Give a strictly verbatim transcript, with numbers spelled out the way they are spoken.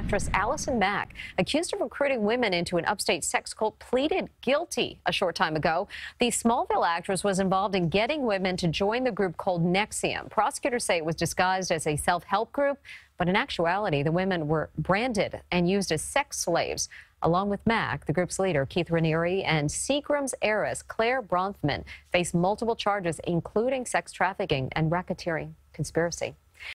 actress Allison Mack, accused of recruiting women into an upstate sex cult, pleaded guilty a short time ago. The Smallville actress was involved in getting women to join the group called Nexium. Prosecutors say it was disguised as a self-help group, but in actuality, the women were branded and used as sex slaves. Along with Mack, the group's leader, Keith Raniere, and Seagram's heiress, Claire Bronfman, face multiple charges, including sex trafficking and racketeering conspiracy.